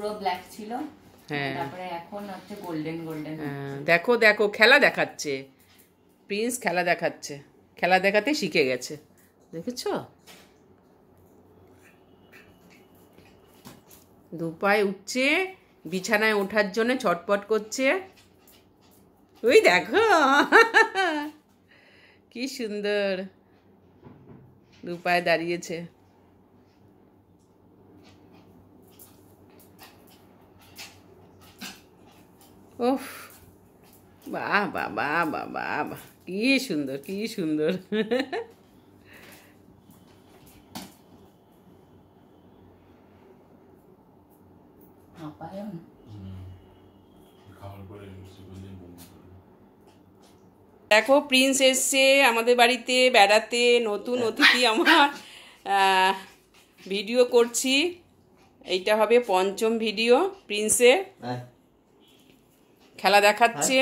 পুরো ব্ল্যাক ছিল, তারপরে এখন হচ্ছে গোল্ডেন গোল্ডেন। দেখো দেখো খেলা দেখাচ্ছে, প্রিন্স খেলা দেখাচ্ছে, খেলা দেখাতে শিখে গেছে, দেখেছো? দুপায়ে উঠছে, বিছানায় ওঠার জন্য ছটপট করছে। ওই দেখো কি সুন্দর দুপায়ে দাঁড়িয়েছে। ওহ বাহ বাহ বাহ বাহ বাহ, কি সুন্দর কি সুন্দর। দেখো প্রিন্স এসছে আমাদের বাড়িতে বেড়াতে, নতুন অতিথি আমার। ভিডিও করছি, এইটা হবে পঞ্চম ভিডিও। প্রিন্সের খেলা দেখাচ্ছে।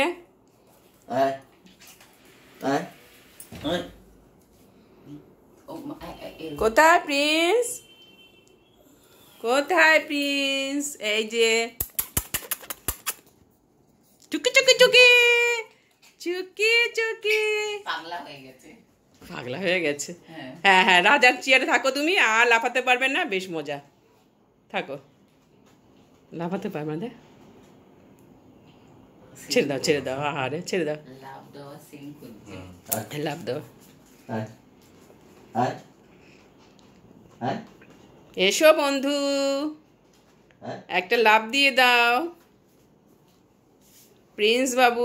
কোথায় প্রিন্স, কোথায় প্রিন্স? এই যে চুকি চুকি চুকি চুকি চুকি, পাগলা হয়ে গেছে, পাগলা হয়ে গেছে। হ্যাঁ হ্যাঁ, রাজার চেয়ারে থাকো তুমি, আর লাফাতে পারবে না, বেশ মজা। থাকো, লাফাতে পারবে না, ছেড়ে দাও ছেড়ে দাও, আরে ছেড়ে দাও, লাভ দেওয়া সিং করছে, লাভ দাও। এসো বন্ধু, একটা লাভ দিয়ে দাও প্রিন্স বাবু।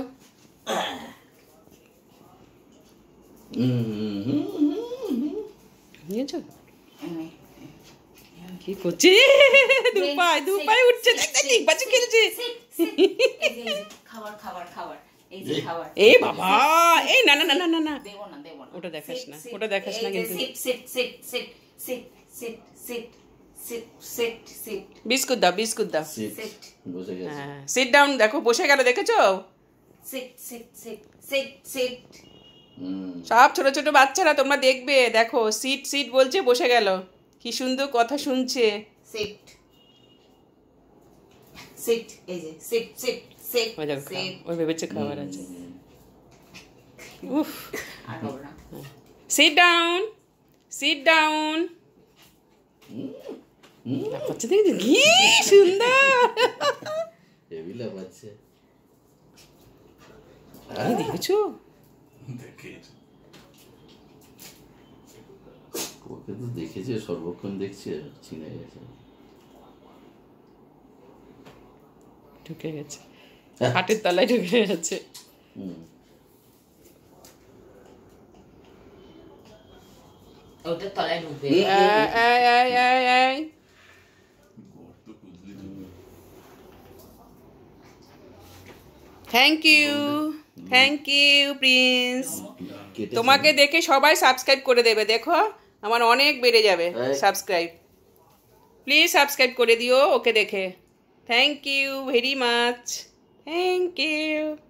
নিয়েছো? কি করছে? দুপায় দুপায় উঠছে, দেখ বাচ্চা খেলছে। খাবার খাবার খাবার, এই যে খাবার। এই বাবা, এই না না না না না, দেব না দেব না, ওটা দেখাস না, ওটা দেখাস না কিন্তু। Sit sit sit sit sit sit sit sit sit sit, biscuit দাও বিস্কুট দাও। সিট, বসে গেছে। হ্যাঁ সিট ডাউন, দেখো বসে গেল, দেখেছো? Sit sit sit sit sit. সব ছোট ছোট বাচ্চারা তোমরা দেখবে, দেখো সিট সিট বলছে, বসে গেল, কি সুন্দর কথা শুনছে। সিট সিট, এই যে সিট সিট সিট সিট। ওই ভেবেছে খাবার আছে। উফ, আর হবে না। Sit down sit down. বাচ্চা দেখেছো কি সুন্দর, টেবিলে বাচ্চা দেখেছো? ওকে তো দেখেছে, সর্বক্ষণ দেখছে, চিনে গেছে, ঢুকে গেছে, হাটের তলায় ঢুকে গেছে। ওটার তলায় ঢুকবে। Thank you, thank you Prince. তোমাকে দেখে সবাই সাবস্ক্রাইব করে দেবে, দেখো আমার অনেক বেড়ে যাবে সাবস্ক্রাইব। প্লিজ সাবস্ক্রাইব করে দিও ওকে দেখে। Thank you very much, thank you.